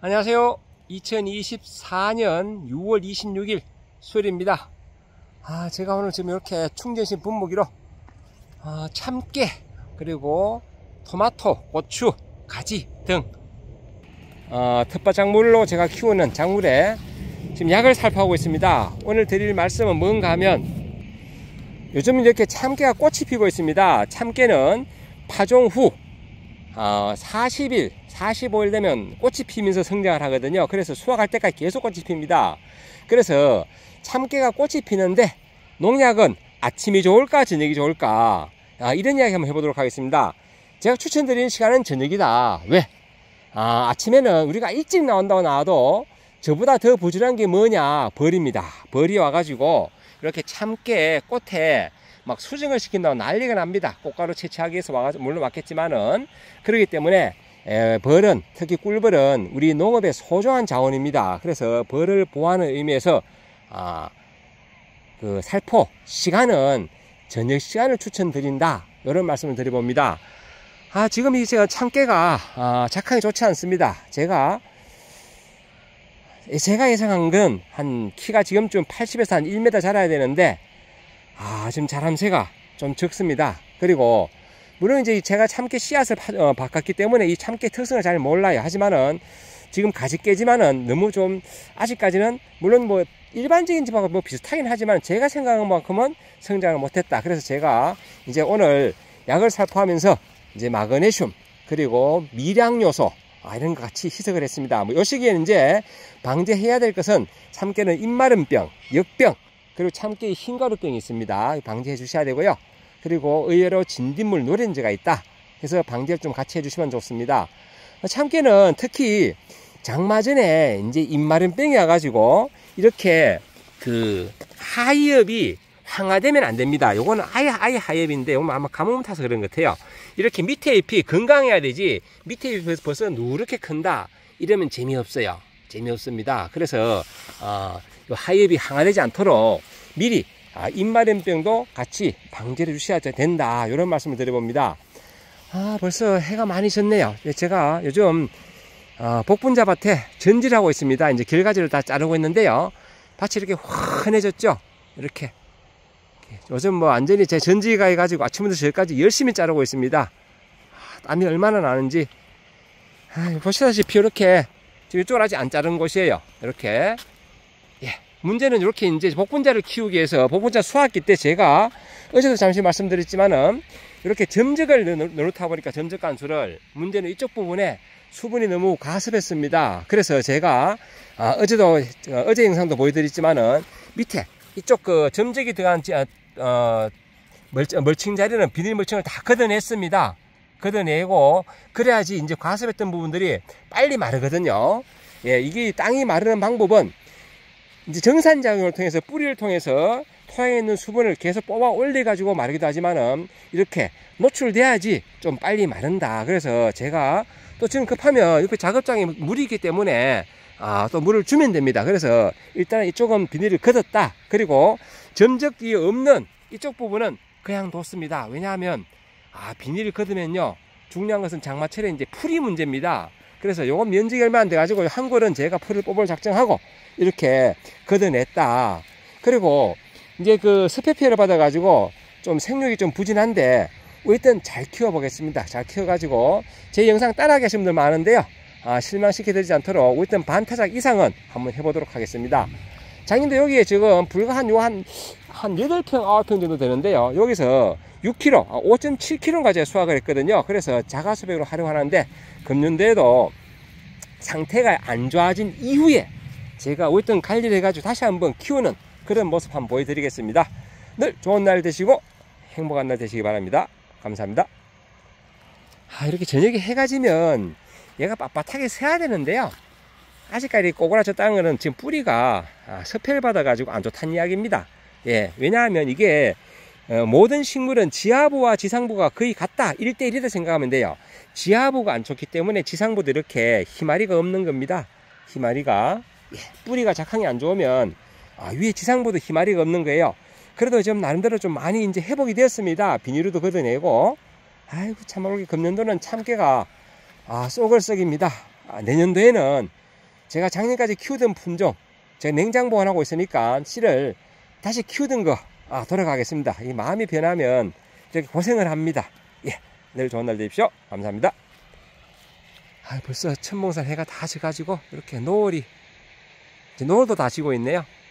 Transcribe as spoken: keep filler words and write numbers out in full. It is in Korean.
안녕하세요. 이천이십사년 유월 이십육일 수요일입니다. 아, 제가 오늘 지금 이렇게 충전식 분무기로 아, 참깨, 그리고 토마토, 고추, 가지 등 어, 텃밭 작물로 제가 키우는 작물에 지금 약을 살포하고 있습니다. 오늘 드릴 말씀은 뭔가 하면, 요즘 이렇게 참깨가 꽃이 피고 있습니다. 참깨는 파종 후 어, 사십일, 사십오일 되면 꽃이 피면서 성장을 하거든요. 그래서 수확할 때까지 계속 꽃이 핍니다. 그래서 참깨가 꽃이 피는데 농약은 아침이 좋을까 저녁이 좋을까, 아, 이런 이야기 한번 해보도록 하겠습니다. 제가 추천드리는 시간은 저녁이다. 왜? 아, 아침에는 우리가 일찍 나온다고 나와도 저보다 더 부지런한 게 뭐냐? 벌입니다. 벌이 와가지고 이렇게 참깨 꽃에 막 수정을 시킨다고 난리가 납니다. 꽃가루 채취하기 위해서 와가지고, 물론 왔겠지만은, 그렇기 때문에 에, 벌은, 특히 꿀벌은 우리 농업의 소중한 자원입니다. 그래서 벌을 보호하는 의미에서 아, 그 살포 시간은 저녁 시간을 추천드린다, 이런 말씀을 드려봅니다. 아, 지금 이 제가 참깨가 아, 작황이 좋지 않습니다. 제가 제가 예상한 건 한 키가 지금쯤 팔십에서 한 일 미터 자라야 되는데, 아, 지금 자람새가 좀 적습니다. 그리고 물론 이제 제가 참깨 씨앗을 파, 어, 바꿨기 때문에 이 참깨 특성을 잘 몰라요. 하지만은 지금 가지 깨지만은 너무 좀 아직까지는, 물론 뭐 일반적인 집하고 뭐 비슷하긴 하지만 제가 생각한 만큼은 성장을 못했다. 그래서 제가 이제 오늘 약을 살포하면서 이제 마그네슘, 그리고 미량 요소, 아, 이런 것 같이 희석을 했습니다. 뭐 요 시기에는 이제 방제해야 될 것은, 참깨는 입마름병, 역병, 그리고 참깨의 흰가루병이 있습니다. 방제해 주셔야 되고요. 그리고 의외로 진딧물 노렌즈가 있다. 그래서 방제를 좀 같이 해주시면 좋습니다. 참깨는 특히 장마 전에 이제 입마름병이 와가지고 이렇게 그 하엽이 황화되면 안 됩니다. 요거는 아예 아예 하엽인데, 요거 아마 가뭄 타서 그런 것 같아요. 이렇게 밑에 잎이 건강해야 되지, 밑에 잎이 벌써 누렇게 큰다 이러면 재미없어요. 재미없습니다. 그래서 어, 요 하엽이 황화되지 않도록 미리 아, 입마름병도 같이 방제를 주셔야 된다, 이런 말씀을 드려봅니다. 아, 벌써 해가 많이 졌네요. 제가 요즘 어, 복분자 밭에 전지를 하고 있습니다. 이제 결가지를 다 자르고 있는데요. 밭이 이렇게 환해졌죠. 이렇게 요즘 뭐 완전히 제 전지가 해가지고 아침부터 저기까지 열심히 자르고 있습니다. 아, 땀이 얼마나 나는지. 아, 보시다시피 이렇게 지금 이쪽은 아직 안 자른 곳이에요. 이렇게. 예. 문제는 이렇게 이제 복분자를 키우기 위해서, 복분자 수확기 때 제가 어제도 잠시 말씀드렸지만은 이렇게 점적을 넣다 보니까 점적 간수를, 문제는 이쪽 부분에 수분이 너무 가습했습니다. 그래서 제가 아, 어제도 어제 영상도 보여드렸지만은 밑에 이쪽 그 점적이 들어간 어, 멀칭, 멀칭 자리는 비닐 멀칭을 다 걷어냈습니다. 걷어내고 그래야지 이제 가습했던 부분들이 빨리 마르거든요. 예, 이게 땅이 마르는 방법은 이제 정산작용을 통해서, 뿌리를 통해서 토양에 있는 수분을 계속 뽑아 올려 가지고 마르기도 하지만은 이렇게 노출돼야지 좀 빨리 마른다. 그래서 제가 또 지금 급하면 이렇게 작업장에 물이 있기 때문에 아, 또 물을 주면 됩니다. 그래서 일단 이쪽은 비닐을 걷었다. 그리고 점적이 없는 이쪽 부분은 그냥 뒀습니다. 왜냐하면 아, 비닐을 걷으면요, 중요한 것은 장마철에 이제 풀이 문제입니다. 그래서 요건 면적이 얼마 안 돼가지고 한 골은 제가 풀을 뽑을 작정하고 이렇게 걷어냈다. 그리고 이제 그 스페 피해를 받아가지고 좀 생육이 좀 부진한데 일단 잘 키워보겠습니다. 잘 키워가지고 제 영상 따라하기 하시는 분들 많은데요. 아, 실망시켜드리지 않도록 일단 반타작 이상은 한번 해보도록 하겠습니다. 장님도 여기에 지금 불과 한 요 한, 한 여덟 평, 아홉 평 정도 되는데요. 여기서 육 킬로그램, 오 점 칠 킬로그램까지 수확을 했거든요. 그래서 자가수백으로 활용하는데, 금년도에도 상태가 안 좋아진 이후에 제가 어떤 관리를 해가지고 다시 한번 키우는 그런 모습 한번 보여드리겠습니다. 늘 좋은 날 되시고 행복한 날 되시기 바랍니다. 감사합니다. 아, 이렇게 저녁에 해가 지면 얘가 빳빳하게 새야 되는데요. 아직까지 꼬그라졌다는 것은 지금 뿌리가 아, 섭해를 받아가지고 안 좋다는 이야기입니다. 예, 왜냐하면 이게 어, 모든 식물은 지하부와 지상부가 거의 같다, 일 대 일이다 생각하면 돼요. 지하부가 안 좋기 때문에 지상부도 이렇게 희마리가 없는 겁니다. 희마리가. 예, 뿌리가 작황이 안 좋으면 아, 위에 지상부도 희마리가 없는 거예요. 그래도 좀 나름대로 좀 많이 이제 회복이 되었습니다. 비닐도 걷어내고. 아이고, 참말로 금년도는 참깨가 아, 쏘글썩입니다. 아, 내년도에는 제가 작년까지 키우던 품종, 제가 냉장 보관하고 있으니까 씨를 다시 키우던 거 아, 돌아가겠습니다. 이 마음이 변하면 이렇게 고생을 합니다. 예, 내일 좋은 날 되십시오. 감사합니다. 아, 벌써 천몽산 해가 다 져가지고 이렇게 노을이 이제 노을도 다 지고 있네요.